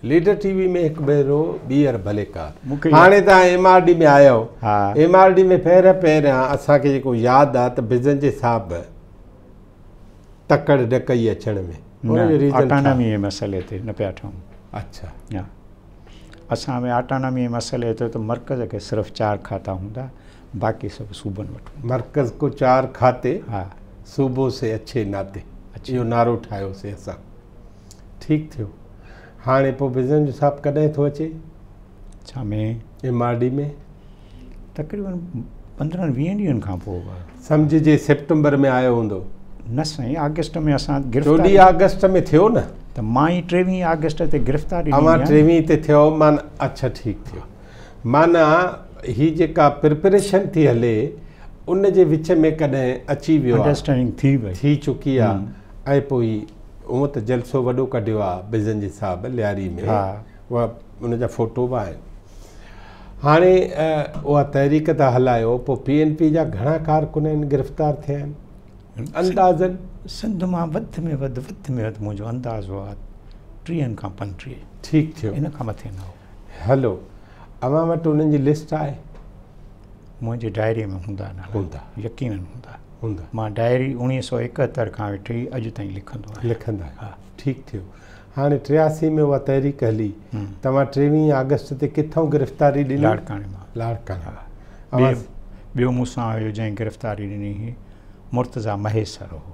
Leader TV में एक भेरो ॿीहर भले कार हाणे तव्हां MRD में आया हो MRD में पहिरियां असांखे जेको यादि आहे त बिजन जे साहब तकड़ ॾकई अचण में ऑटोनॉमी जे मसइले ते न पिया ठहूं। अच्छा असां में ऑटोनॉमी जे मसइले ते त मर्कज़ खे सिर्फ़ु 4 खाता हूंदा बाक़ी सभु सूबनि वटि मर्कज़ को 4 खाते सूबो से अच्छे नाते इहो नारो ठाहियोसीं असां ठीकु थियो। हाणे पोइ बिजन जो साहब कॾहिं थो अचे छा में MRD में तक़रीबन 15-20 ॾींहंनि खां पोइ सम्झिजे सेप्टेंबर में आयो हूंदो न साईं अगस्त में असां 14 अगस्त में थियो न त मां ई 23 अगस्त ते गिरफ़्तारी अमां 23 ते थियो मान अच्छा ठीकु थियो माना ही जेका प्रिपरेशन थी हले उन जे विच में कॾहिं अची वियो अंडरस्टैंडिंग थी चुकी आहे ऐं पोइ हूअं त जलसो वॾो कढियो आहे बिजन जे साहब लियारी में उहा उनजा फ़ोटो बि आहिनि। हाणे उहा तहरीक था हलायो पोइ PNP जा घणा कारकुन आहिनि गिरफ़्तार थिया आहिनि अंदाज़न सिंध मां वधि में वधि मुंहिंजो अंदाज़ो आहे 30 खां 35 ठीकु थियो इन खां मथे न हो। हलो अवां वटि उन्हनि जी लिस्ट आहे मुंहिंजी डायरी में हूंदा यकीनन हूंदा मां डायरी 1971 खां वठी अॼु ताईं लिखंदा ठीकु थियो। हाणे 83 में उहा तहरीक हली तव्हां 23 अगस्त ते किथां गिरफ़्तारी ॾिनी लाड़काणे ॿियो मूंसां हुयो जंहिं गिरफ़्तारी ॾिनी हुई मुर्तज़ा महेसर हो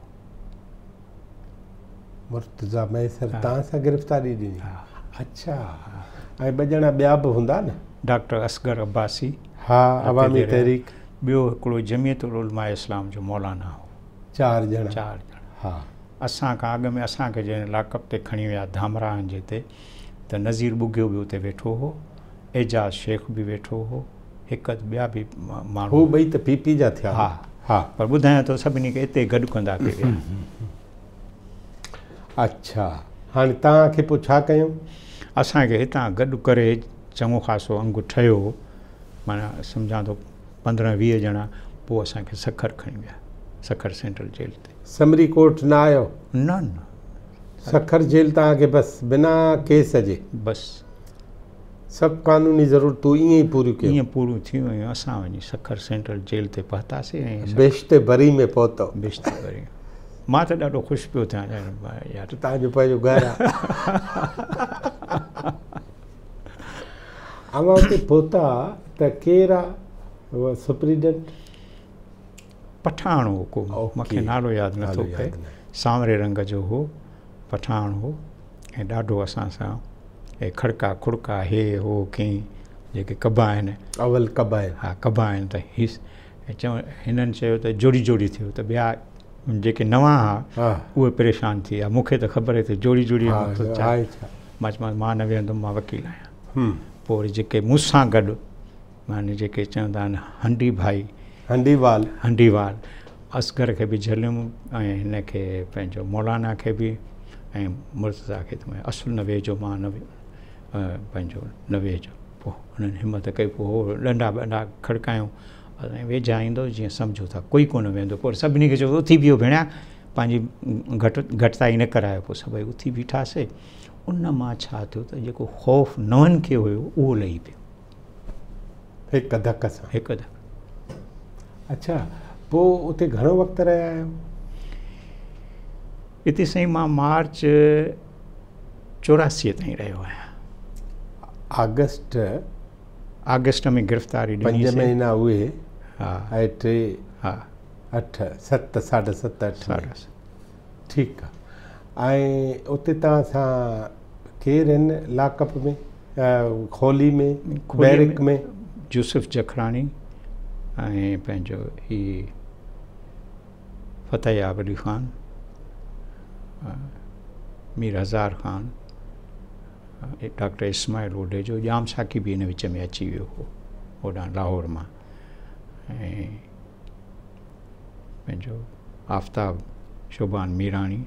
मुर्तज़ा महेसर तव्हां सां गिरफ़्तारी ॾिनी अच्छा ऐं ॿ ॼणा ॿिया बि हूंदा न डॉक्टर असगर अब्बासी अवामी तहरीक ॿियो हिकिड़ो जमियतुल उलमा इस्लाम जो मौलाना हो 4 ॼणा असां खां अॻु में असांखे जंहिं लाकअप ते खणी विया धामराहनि जे ते त नज़ीर बुगियो बि उते वेठो हो एजाज़ शेख बि वेठो हो हिकु ॿिया बि माण्हू ॿई त PP जा थिया पर ॿुधायां थो सभिनी खे हिते गॾु कंदा कया अच्छा हाणे तव्हांखे पोइ छा कयूं असांखे हितां गॾु करे चङो ख़ासो अंगु ठहियो माना सम्झां थो 15-20 ॼणा पोइ असांखे सखर खणी विया सखर सेंट्रल जेल ते समरी कोर्ट न आयो न सखर जेल तव्हांखे बसि बिना केस जे बसि सभु कानूनी ज़रूरतूं ईअं ई पूरियूं थी वियूं असां वञी सखर सेंट्रल जेल ते पहुतासीं ऐं बेश्ते बरी में पहुतो बेश्ते बरी मां त ॾाढो ख़ुशि पियो थियां यार तव्हांजो पंहिंजो घरु आहे अवां हुते पहुता त केरु आहे उहा सुप्रीडेंट पठाण हो को मूंखे नालो यादि नथो पए सांवरे रंग जो हो पठाण हो ऐं ॾाढो असां सां ऐं खड़का खुड़का हे हो कई जेके कबा आहिनि अवल कबा आहिनि कबा आहिनि त हिननि चयो त जोड़ी थियो त ॿिया जेके नवां हुआ उहे परेशान थी विया मूंखे त ख़बर आहे त जोड़ी मां न वेहंदुमि मां वकील आहियां पोइ वरी जेके मूंसां गॾु माने जेके चवंदा आहिनि हंडी भाई हंडीवाल असगर खे बि झलियुमि ऐं हिन खे पंहिंजो मौलाना खे बि ऐं मुर्तज़ा खे त असुल न वेझो मां न पंहिंजो न वेझो पोइ हुननि हिमत कई पोइ ॾंडा ॿंडा खड़कायूं ऐं वेझा ईंदो जीअं सम्झो था कोई कोन वेंदो पोइ सभिनी खे चयो उथी बीहो भेणिया पंहिंजी घटिताई न करायो पोइ सभई उथी बीठासीं उन मां छा थियो त जेको ख़ौफ़ नवनि खे हुयो उहो लही पियो हिकु धक सां अच्छा पोइ उते घणो वक़्तु रहिया आहियो हिते साईं मां मार्च 84 ताईं रहियो आहियां अगस्त में गिरफ़्तारी 5 महीना उहे ऐं 8 7 8 ठीकु आहे ऐं उते तव्हां सां केरु आहिनि लाकअप में खोली में बैरिक में यूसुफ जखरानी ऐं पंहिंजो ही फतेह अली ख़ान मीर हज़ार ख़ान डॉक्टर इस्माइल ओडे जो जाम साकी भी इन विच में अची वियो हो होॾां लाहौर मां ऐं पंहिंजो आफ़ताब शोभान मीराणी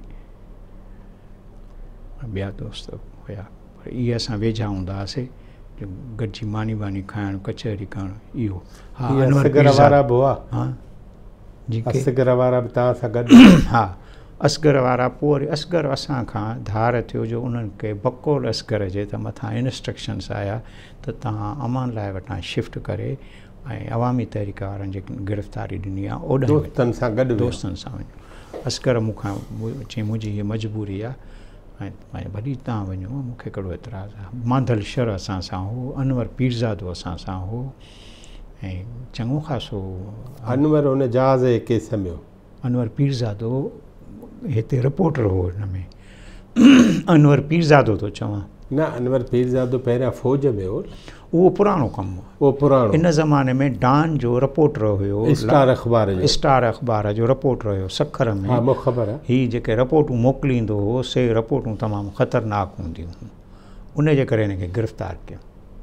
ॿिया दोस्त हुया पर इहे असां वेझा हूंदा हुआसीं गॾिजी मानी बानी खाइणु कचहरी करणु इहो असगर वारा बि हुआ जी असगर वारा बि तव्हां सां गॾु हा असगर वारा पोइ वरी असगर असां खां धार थियो जो उन्हनि खे बकौल असगर जे त मथां इंस्ट्रक्शन्स आया त तव्हां अमान लाइ वटां शिफ्ट करे ऐं अवामी तहरीक वारनि जेकी गिरफ़्तारी ॾिनी आहे ओॾे दोस्तनि सां गॾु दोस्तनि सां वञो। असगर मूंखां चई मुंहिंजी हीअ मजबूरी आहे ऐं भली तव्हां वञो मूंखे कहिड़ो एतिराज़ु आहे। मांदल शर असां सां हो, अनवर पीरज़ादो असां सां हो ऐं चङो ख़ासो। अनवर हुन जहाज़ जे केस में हो? अनवर पीरज़ादो हिते रिपोर्टर हो हिन में। अनवर पीरज़ादो थो चवां। न, अनवर पीरज़ादो पहिरियां फ़ौज में हो। उहो पुराणो कमु हो। उहो पुराणो। इन ज़माने में डान जो रिपोर्टर हुयो, स्टार अख़बार जो। स्टार अख़बार जो रिपोर्टर हुयो सखर में। हा, मूंखे ख़बर आहे। हीअ जेके रिपोर्टूं मोकिलींदो हो से रिपोर्टूं तमामु ख़तरनाक हूंदियूं हुयूं, उन जे करे हिनखे गिरफ़्तार कयो।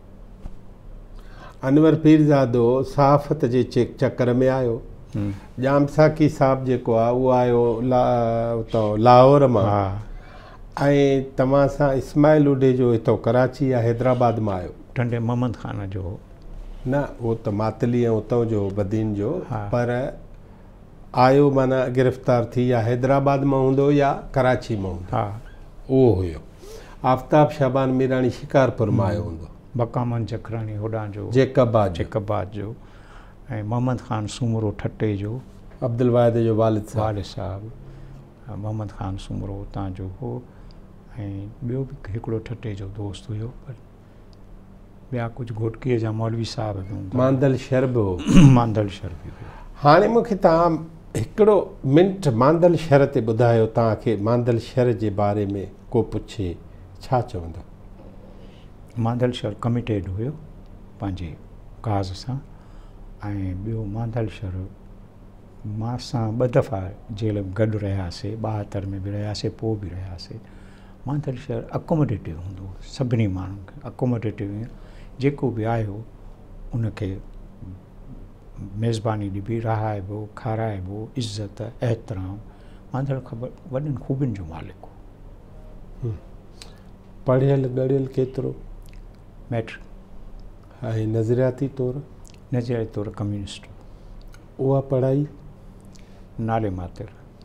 अनवर पीरज़ादो सहाफ़त जे चकर में आयो। जाम साकी साहब जेको आहे उहो आयो लाहौर मां। ऐं तव्हां सां इस्माइल उडे जो हितां कराची या हैदराबाद मां आयो। टंडे मोहम्मद ख़ान जो न, उहो त मातली ऐं उतां जो बदीन जो। पर आयो माना गिरफ़्तार थी या हैदराबाद मां हूंदो या कराची मां हूंदो। उहो हुयो। आफ्ताब शाबान मीराणी शिकारपुर मां आयो हूंदो। बकामन चक्राणी होॾां जो जेकबाद जो ऐं मोहम्मद ख़ान सूमरो ठटे जो, अब्दुल वाहिद जो वालिद साहब मोहम्मद ख़ान सूमरो उतां जो हो ऐं ॿियो बि हिकिड़ो ठटे जो दोस्त हुयो। पर ॿिया कुझु घोटकीअ जा मौलवी साहब बि हूंदा। मांदल शर बि हो। मांदल शर बि हुयो। हाणे मूंखे तव्हां हिकिड़ो मिंट मांदल शर ते ॿुधायो। तव्हांखे मांदल शर जे बारे में को पुछे छा चवंदा? मांदल शर कमिटेड हुयो पंहिंजे काज़ सां ऐं ॿियो मांदल शर मां सां 2 दफ़ा जेल गॾु रहियासीं, 72 में बि रहियासीं, पोइ बि रहियासीं। मांदल शर अकोमोडेटिव हूंदो हो, सभिनी माण्हुनि खे अकोमोडेटिव। जेको बि आयो उनखे मेज़बानी ॾिबी, रहाइबो, खाराइबो, इज़त एतिराम। मांदल ख़बर वॾनि ख़ूबियुनि जो मालिक हो। पढ़ियल ॻढ़ियल केतिरो? मैट्रिक। ऐं नज़रियाती तौर कम्युनिस्ट। उहा पढ़ाई नाले मातिर।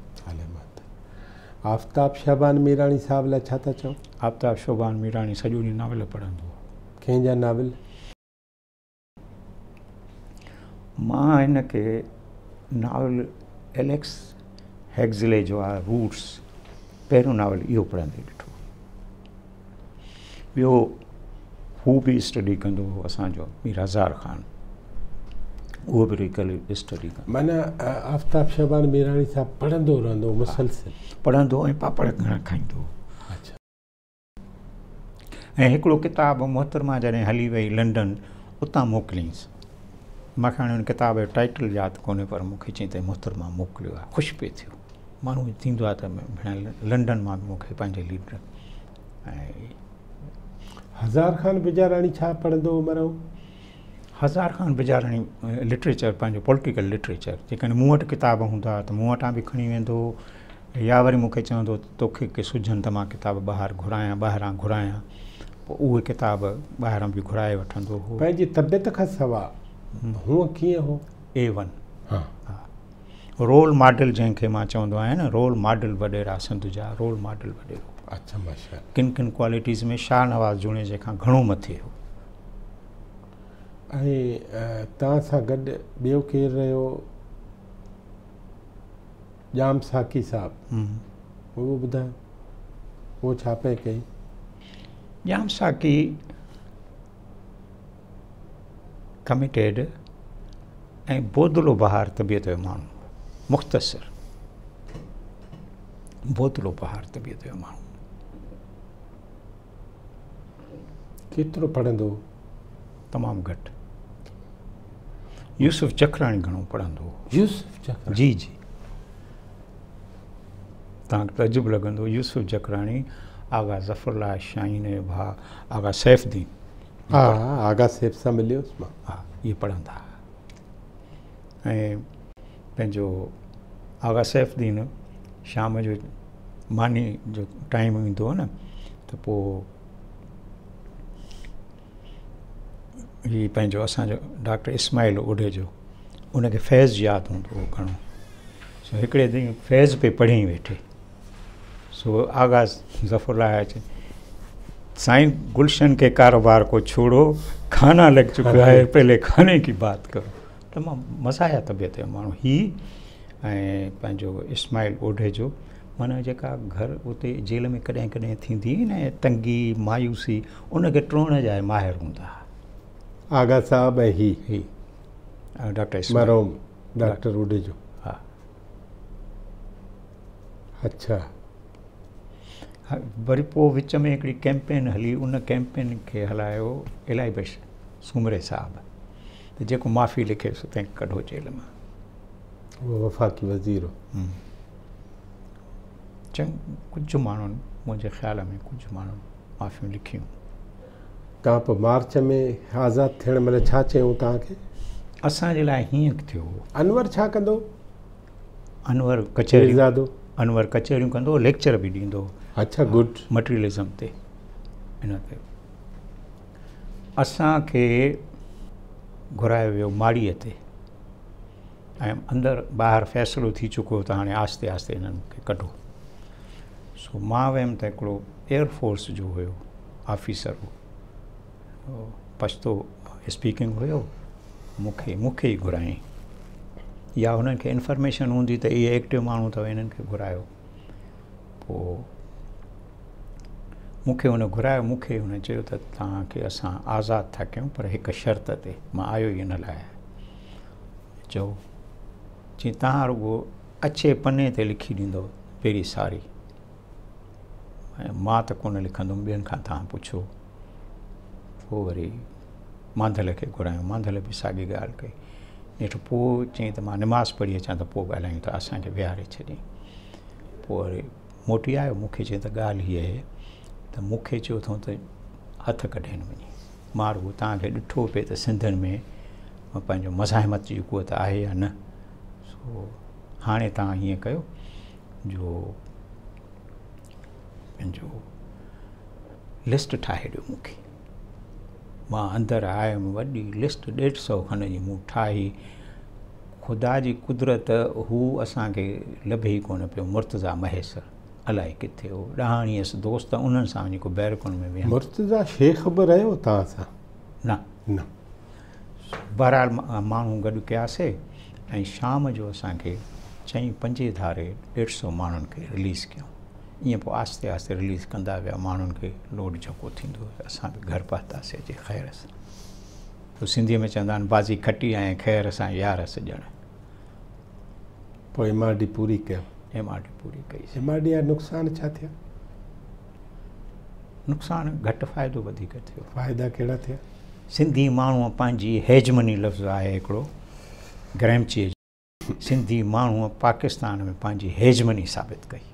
आफ्ताब शाबान मीराणी साहब लाइ छा था चओ? आफ्ताब शाबान मीराणी सॼो ॾींहुं नावल पढ़ंदो। कंहिंजा नावल? मां हिनखे नावल एलेक्स हेक्सले जो आहे रूट्स, पहिरियों नावल इहो पढ़ंदे ॾिठो। ॿियो हू बि स्टडी कंदो हो असांजो मीर हज़ार ख़ान, उहो बि रेगुलर स्टडी कंदो। माना आफ्ताब शाबान मीराणी साहब पढ़ंदो रहंदो मुसलसिल? पढ़ंदो ऐं पापड़ घणा खाईंदो। अच्छा। ऐं हिकिड़ो किताबु मोहतरमा जॾहिं हली वई लंडन, उतां मोकिलियईंसि। मूंखे हाणे हुन किताब जो टाइटल यादि कोन्हे, पर मूंखे चई त मोहतरमा मोकिलियो आहे। ख़ुशि पिए थियो। माण्हू थींदो आहे त भेण लंडन मां बि मूंखे पंहिंजे लीडर। ऐं हज़ार ख़ान बिजाराणी छा पढ़ंदो हो मरऊ? हज़ार ख़ान बिजाराणी लिटरेचर, पंहिंजो पॉलिटिकल लिटरेचर। जेकॾहिं मूं वटि किताब हूंदा त मूं वटां बि खणी वेंदो, या वरी मूंखे चवंदो तोखे के सुझनि त मां किताब ॿाहिरां घुरायां, पोइ उहे किताब ॿाहिरां बि घुराए वठंदो हो। पंहिंजी तबियत खां सवाइ हूअं कीअं हो? A1। हा। रोल मॉडल जंहिंखे मां चवंदो आहियां न, रोल मॉडल वॾेरा सिंध जा, रोल मॉडल वॾेरो। अच्छा, माशा। किन किन क्वालिटीज़ में शाहनवाज़ जुणे जेखां घणो मथे हो। ऐं तव्हां सां गॾु ॿियो केरु रहियो? जाम साकी साहब, उहो ॿुधायो, उहो छा पिए कई? जाम साकी कमिटेड ऐं बोदलो बहार तबियत जो माण्हू, मुख़्तसिर बोदलो बहार तबियत जो माण्हू। केतिरो पढ़ंदो? तमामु घटि। यूसुफ चक्राणी घणो पढ़ंदो हो। यूसुफ चक्राणी? जी जी। तव्हांखे तजुब लॻंदो, यूसुफ चक्राणी आगा ज़फ़रला शाहीन जो भाउ आगा सैफ़ुद्दीन। हा, आगा सैफ़ सां मिलियोसि मां। हा, इहे पढ़ंदा। ऐं पंहिंजो आगा सैफ़ुद्दीन शाम जो मानी जो टाइम ईंदो न, त पोइ हीअ पंहिंजो असांजो डॉक्टर इस्माइल उडे जो, उनखे फैज़ यादि हूंदो हो घणो। सो हिकिड़े ॾींहुं फैज़ पे पढ़ी वेठे सो आगाज़ ज़फ़रुल्लाह है साईं गुलशन के कारोबार को छोड़ो, खाना लग चुका है, पहले खाने की बात करो। तमामु मज़ाया तबियत जो माण्हू ही ऐं पंहिंजो इस्माइल ओढे जो माना जेका घर उते जेल में कॾहिं कॾहिं थींदी न तंगी मायूसी, उनखे टोड़ण जा माहिर हूंदा। आगा साहब ऐं ही डॉक्टर मरहूम डॉक्टर ओढे जो। हा अच्छा। वरी पोइ विच में हिकिड़ी कैंपेन हली, उन कैंपेन खे हलायो इलाही बश सूमरे साहब, त जेको माफ़ी लिखे सो तंहिं कढो जेल मां। उहो वफ़ाक़ी वज़ीर हो। कुझु माण्हुनि मुंहिंजे ख़्याल में कुझु माण्हुनि माफ़ियूं लिखियूं। तव्हां पोइ मार्च में आज़ादु थियण महिल छा चयूं तव्हांखे? असांजे लाइ हीअं थियो। अनवर छा कंदो? अनवर कचहरियूं कंदो, लेक्चर बि ॾींदो। अच्छा, गुड। मटीरियलिज़म ते इन ते असांखे घुरायो वियो माड़ीअ ते, ऐं अंदरि ॿाहिरि फ़ैसिलो थी चुको त हाणे आस्ते आस्ते इन्हनि खे कढो। सो मां वियुमि त हिकिड़ो एयरफोर्स जो हुयो ऑफिसर हो, पछतो स्पीकिंग हुयो, मूंखे ई घुरायईं। या हुननि खे इंफॉर्मेशन हूंदी त इहे एक्टिव माण्हू अथव, इन्हनि खे घुरायो। पोइ मूंखे हुन घुरायो, मूंखे हुन चयो त तव्हांखे असां आज़ादु था कयूं, पर हिकु शर्त ते। मां आयो ई इन लाइ, चओ जीअं तव्हां रुॻो अछे पने ते लिखी ॾींदो पहिरीं सारी, ऐं मां त कोन लिखंदुमि, ॿियनि खां तव्हां पुछो। पोइ वरी मांधल खे घुरायूं, मांधल बि साॻी ॻाल्हि कई। नेठि पोइ चई त मां निमाज़ पढ़ी अचां त पोइ ॻाल्हायूं, त असांखे विहारे छॾियईं। पोइ वरी मोटी आयो, मूंखे चई त ॻाल्हि हीअ आहे त मूंखे चयो अथऊं त हथु कढेनि वञी। मां रुॻो तव्हांखे ॾिठो पिए त सिंधियुनि में पंहिंजो मज़ाहिमत जी क़ुवत आहे या न। सो हाणे तव्हां हीअं कयो जो पंहिंजो लिस्ट ठाहे ॾियो मूंखे। मां अंदरि आयुमि, वॾी लिस्ट 150 खनि जी मूं ठाही। ख़ुदा जी कुदरत, हू असांखे लभे ई कोन पियो। मुर्तज़ा महेसर अलाए किथे हो, ॾहाणीअसि दोस्त, उन्हनि सां वञी को बैरकुन में विया। मुर्तज़ा शेख बि रहियो तव्हां सां? न। बहरहाल माण्हू गॾु कयासीं, ऐं शाम जो असांखे 4-5 धारे 150 माण्हुनि खे रिलीज़ कयूं। ईअं पोइ आस्ते आस्ते रिलीज़ कंदा विया माण्हुनि खे, लोड झको थींदो वियो। असां बि घर पहुतासीं जे ख़ैर सां। पोइ सिंधीअ में चवंदा आहिनि, बाज़ी खटी ऐं ख़ैर सां यार सॼण। पोइ MRD पूरी कयो? MRD पूरी कई। MRD जा नुक़सान छा थिया? नुक़सान घटि, फ़ाइदो वधीक थियो। फ़ाइदा कहिड़ा थिया? सिंधी माण्हूअ पंहिंजी हेजमनी लफ़्ज़ आहे हिकिड़ो ग्रैमचीअ जो, सिंधी माण्हूअ पाकिस्तान में पंहिंजी हेजमनी साबित कई।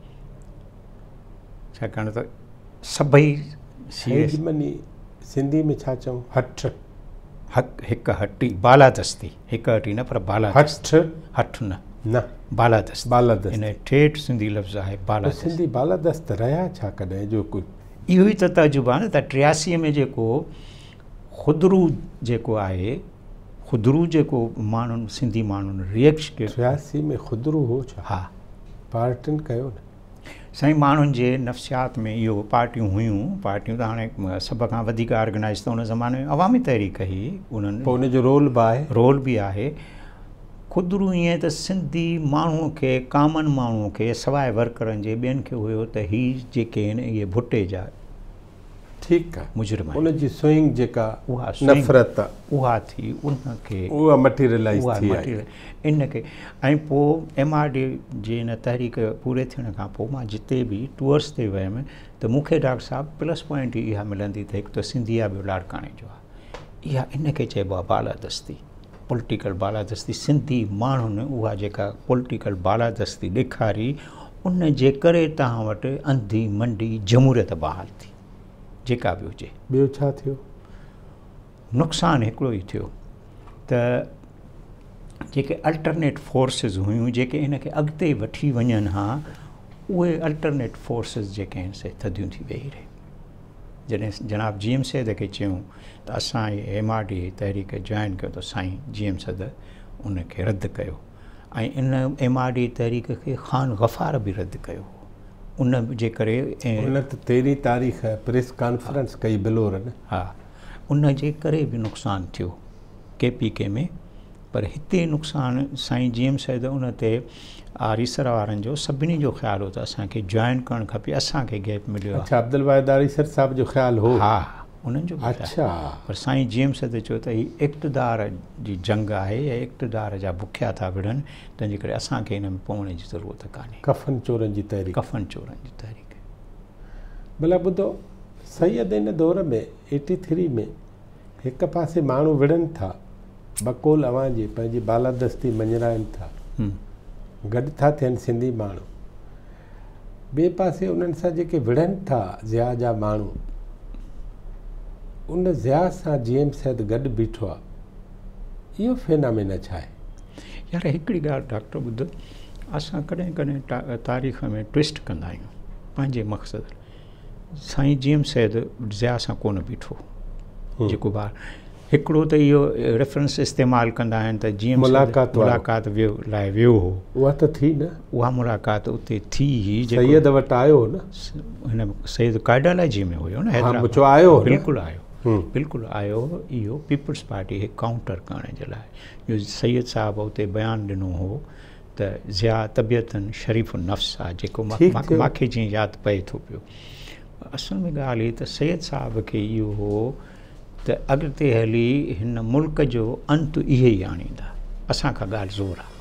छाकाणि त सभई हेजमनी सिंधी में छा चऊं? हठ। हिकु हटी, बालादस्ती। हिकु हटी न, पर बालादस्ती। हठ न, बालादस्ती। बालादस्ती इन ठेठ सिंधी लफ़्ज़ आहे बालादस्ती। सिंधी बालादस्त रहिया छा कॾहिं जो कुझु? इहो ई त तजुर्बो आहे न, त 83 में जेको ख़ुदरू जेको आहे, ख़ुदरू जेको माण्हुनि सिंधी माण्हुनि रिएक्शन कयो। 83 में ख़ुदरू हो छा? हा, पार्टियुनि कयो न साईं। माण्हुनि जे नफ़्सियात में इहो पार्टियूं हुयूं। पार्टियूं त हाणे सभ खां वधीक ऑर्गनाइज़ त उन ज़माने में अवामी तहरीक ही, उन्हनि पोइ उनजो रोल बि आहे। ख़ुदरू ईअं त सिंधी माण्हूअ खे, कामन माण्हूअ खे, सवाइ वर्करनि जे ॿियनि खे हुयो त हीअ जेके आहिनि इहे भुटे जा ठीकु आहे मुजरिम, उनजी स्विंग जेका उहा नफ़रत उहा थी, उनखे उहा मटीरियलाइज़ थी इनखे। ऐं पोइ MRD जे इन तहरीक पूरे थियण खां पोइ मां जिते बि टूअर्स ते वियुमि त मूंखे डॉक्टर साहिबु प्लस पॉइंट इहा मिलंदी त हिकु त सिंधी आहे, ॿियो लाड़काणे जो आहे। इहा इनखे चइबो आहे बालादस्ती, पॉलिटिकल बालादस्ती। सिंधी माण्हुनि उहा जेका पॉलिटिकल बालादस्ती ॾेखारी, उन जे करे तव्हां वटि अंधी मंडी जमूरियत बहाल थी, जेका बि हुजे। ॿियो छा थियो? नुक़सानु हिकिड़ो ई थियो त जेके अल्टरनेट फोर्सिस हुयूं, जेके इनखे अॻिते वठी वञनि हा, उहे अल्टरनेट फोर्सिस जेके आहिनि से थधियूं थी वेही रहे। जॾहिं जनाब GM सैद खे चयूं त असां MRD तहरीक जॉइन कयो, त साईं GM सैद उनखे रद्द कयो। ऐं इन MRD तहरीक खे ख़ान गफ़ार बि रद्द कयो। उन जे करे उन 13 तारीख़ प्रेस कॉन्फ्रेंस कई बिलोर न। हा, उन जे करे बि नुक़सानु थियो KPK में। पर हिते नुक़सानु साईं GM सैद उन ते आरीसर वारनि जो सभिनी जो ख़्यालु हो त असांखे जॉइन करणु खपे, असांखे गैप मिलियो आहे। अच्छा, अब्दुल वाहिद आरीसर साहब जो ख़्यालु हो? हा, उन्हनि जो। अच्छा। पर साईं GM सैद चयो त हीअ इक़्तिदार जी जंग आहे या इक़्तिदार जा बुखिया था विढ़नि, तंहिंजे करे असांखे हिन में पवण जी ज़रूरत कान्हे। कफ़न चोरनि जी तहरीक। कफ़न चोरनि जी तहरीक। भला ॿुधो, सैयद इन दौर में 83 में हिक पासे माण्हू विढ़नि था, बकोल अवां जे पंहिंजी बालादस्ती मञराइनि था, गॾु था थियनि सिंधी माण्हू। ॿिए पासे उन्हनि सां जेके विढ़नि था ज़िया जा माण्हू, उन ज़िया सां GM सैद गॾु बीठो आहे। इहो फेनामिना छा आहे? यार हिकिड़ी ॻाल्हि डॉक्टर ॿुध, असां कॾहिं कॾहिं तारीख़ में ट्विस्ट कंदा आहियूं पंहिंजे मक़सदु। साईं GM सैद ज़िया सां कोन बीठो, जेको ॿार हिकिड़ो त इहो रेफरेंस इस्तेमालु कंदा आहिनि त GM मुलाक़ात लाइ वियो हो। उहा त थी न, उहा मुलाक़ात उते थी ही, सैयद वटि आयो न, हिन सैयद कायडालॉजी में हुयो न, हैदराबाद आयो, बिल्कुलु आयो, बिल्कुलु आयो। इहो पीपल्स पार्टी खे काउंटर करण जे लाइ जो सैयद साहब उते बयानु ॾिनो हो त ज़िया तबियतन शरीफ़ नफ़्स आहे, जेको मूंखे जीअं यादि पए थो पियो। असल में ॻाल्हि त सैयद साहब खे इहो हो त अॻिते हली हिन मुल्क जो अंत इहे ई आणींदा, असांखां ॻाल्हि ज़ोर आहे।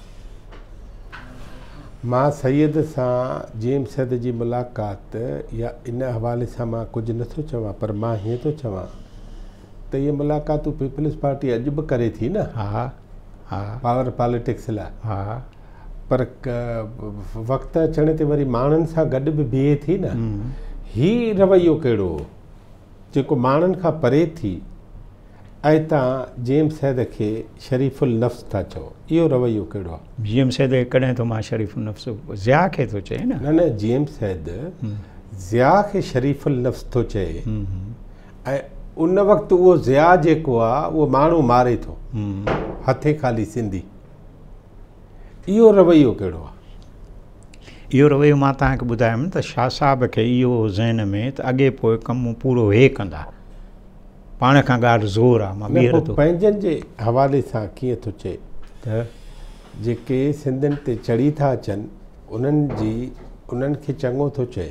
मां सैयद सां GM सैद जी मुलाक़ात या इन हवाले सां मां कुझु नथो चवां, पर मां हीअं थो चवां त इहे मुलाक़ातूं पीपल्स पार्टी अॼु बि करे थी न। हा हा, पावर पॉलिटिक्स लाइ। हा, पर वक़्तु अचण ते वरी माण्हुनि सां गॾु बि बीहे थी न। हीउ रवैयो कहिड़ो हो जेको माण्हुनि खां परे थी, ऐं तव्हां GM सैद खे शरीफ़ुल नफ़्स था चओ? इहो रवैयो कहिड़ो आहे? GM सैद कॾहिं थो मां शरीफ़ुल नफ़्स ज़िया खे थो चए न। न GM सैद ज़िया खे शरीफ़ुल नफ़्स थो चए, ऐं उन वक़्तु उहो ज़िया जेको आहे उहो माण्हू मारे थो, हथे ख़ाली सिंधी। इहो रवैयो कहिड़ो आहे? इहो रवैयो मां तव्हांखे ॿुधायुमि त शाह साहब खे इहो ज़हन में त अॻे पोइ कमु पूरो हे कंदा, पाण खां ॻाल्हि ज़ोर आहे। मां ॿीहर थो पंहिंजनि जे हवाले सां कीअं थो चए त जेके सिंधियुनि ते चढ़ी था अचनि उन्हनि खे चङो थो चए।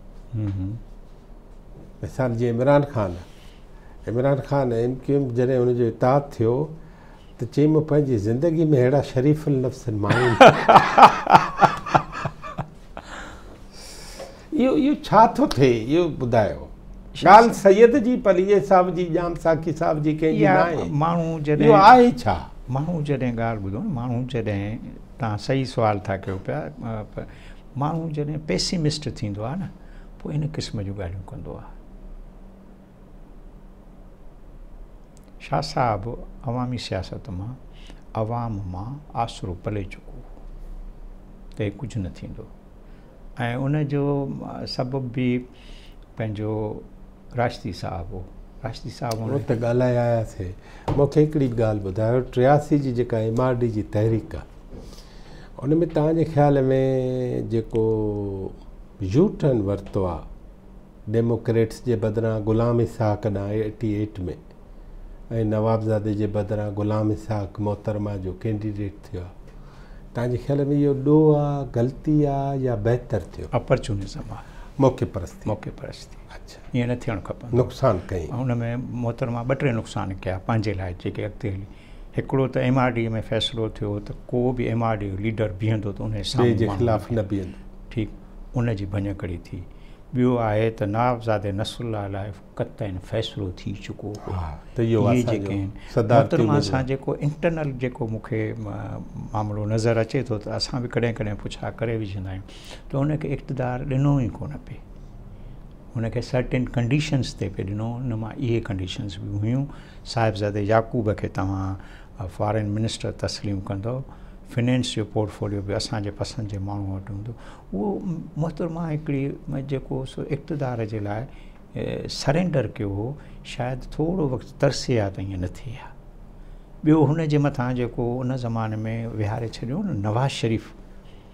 मिसाल जीअं इमरान ख़ान MKM जॾहिं हुनजो इताद थियो त चई मां पंहिंजी ज़िंदगी में अहिड़ा शरीफ़ुल नफ़्स माण्हू इहो छा थो थिए, इहो ॿुधायो। ॻाल्हि सैयद जी पलीअ साहब जी, जाम साकी साहब जी कंहिंजी न आहे। माण्हू जॾहिं आहे छा, माण्हू जॾहिं ॻाल्हि ॿुधो न, माण्हू जॾहिं, तव्हां सही सुवाल था कयो पिया, माण्हू जॾहिं पेसिमिस्ट थींदो आहे न, पोइ इन क़िस्म जूं ॻाल्हियूं कंदो आहे। शाह साहब अवामी सियासत मां, अवाम मां आसरो पले चुको त कुझु न थींदो, ऐं उनजो सबबु बि पंहिंजो राशिदी साहब हो। राशिदी साहब उहो त ॻाल्हाए आयासीं। मूंखे हिकिड़ी ॻाल्हि ॿुधायो, 83 जी जेका MRD जी तहरीक आहे, उन में तव्हांजे ख़्याल में जेको यू टर्न वरितो आहे डेमोक्रेट्स जे बदिरां गुलाम इसहाक़ ॾांहुं 88 में, ऐं नवाबज़ादे जे बदिरां गुलाम इसहाक़ मोहतरमा जो कैंडिडेट थियो आहे, तव्हांजे ख़्याल में इहो ॾोह आहे, ग़लती आहे या बहितरु थियो? अपॉर्चुनिज़म आहे, मौक़े परस्ती। अच्छा, ईअं न थियणु खपे। नुक़सानु कई हुन में मोहतरमा 2-3 नुक़सान कया पंहिंजे लाइ जेके अॻिते हली। हिकिड़ो त MRD में फ़ैसिलो थियो त को बि MRD लीडर बीहंदो त उन जे ख़िलाफ़ न बीहंदो, ठीकु, उनजी भञकड़ी थी। ॿियो आहे त नवाबज़ादे नसरुल्लाह लाइ क़तईन फ़ैसिलो थी चुको हो। त इहे जेके आहिनि मोहतरमा सां जेको इंटरनल जेको मूंखे मामिलो नज़र अचे थो, त असां बि कॾहिं कॾहिं पुछा करे विझंदा आहियूं त हुनखे इक़्तिदार ॾिनो ई कोन पे, हुनखे सर्टेन कंडीशन्स ते पे ॾिनो। हुन मां इहे कंडीशन्स बि हुयूं, साहिबज़ादे याकूब खे तव्हां फॉरेन मिनिस्टर तस्लीम कंदो, फिनेंस जो पोर्टफोलियो बि असांजे पसंदि जे माण्हू वटि हूंदो। उहो मोहतरमा हिकिड़ी जेको सो इक़्तिदार जे लाइ सरेंडर कयो हो, शायदि थोरो वक़्तु तरसे आहे त ईअं न थिए हा। ॿियो हुन जे मथां जेको उन ज़माने में विहारे छॾियो न नवाज़ शरीफ़,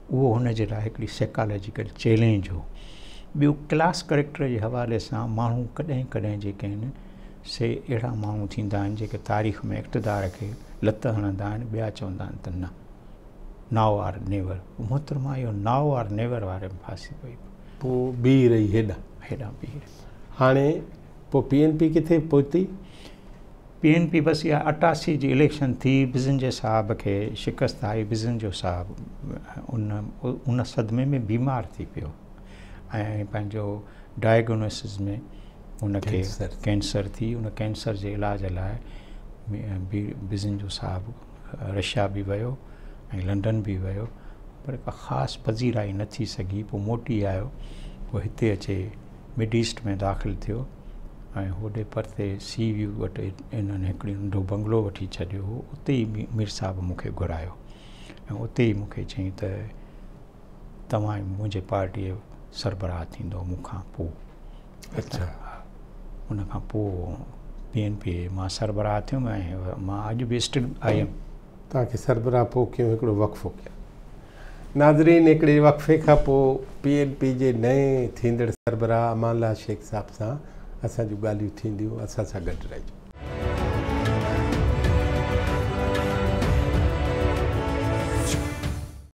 उहो हुन जे लाइ हिकिड़ी साइकोलॉजिकल चैलेंज हो। ॿियो क्लास करेक्टर जे हवाले सां माण्हू कॾहिं कॾहिं जेके आहिनि से अहिड़ा माण्हू थींदा आहिनि जेके तारीख़ में इक़्तिदार खे लत हणंदा आहिनि, ॿिया चवंदा आहिनि त न, नाउ आर नेवर। मोहतरमा इहो नाउ आर नेवर वारे में फासी पई, पोइ बीह रही हेॾां बीह। हाणे पोइ PNP किथे पहुती? PNP बसि इहा 88 जी इलेक्शन थी, बिज़नजे साहब खे शिकस्त आई। बिज़न जो साहब उन सदमे में बीमार थी पियो ऐं पंहिंजो डायग्नोसिस में उनखे कैंसर थी। उन कैंसर जे इलाज लाइ बिज़न जो साहब रशिया बि वियो ऐं लंडन बि वियो, पर का ख़ासि पज़ीराई न थी सघी। पोइ मोटी आयो, पोइ हिते अचे मिड ईस्ट में दाख़िल थियो ऐं होॾे परते सी व्यू वटि इन्हनि हिकिड़ी नंढो बंगलो वठी छॾियो हो। उते ई मीर साहब मूंखे घुरायो ऐं उते ई मूंखे चई त तव्हां मुंहिंजे पार्टीअ सरबराह थींदो मूंखां पोइ। अच्छा। उन खां पोइ PNP मां सरबराह थियुमि ऐं मां अॼु बि स्टिल आयुमि। तव्हांखे सरबराह पोइ कयो, हिकिड़ो वक़फ़ो कयो। नाज़रीन, हिकिड़े वक़फ़े खां पोइ PNP जे नए थींदड़ सरबराह अमान अल्लाह शेख साहब सां असां जूं ॻाल्हियूं थींदियूं। असां सां गॾु रहिजो।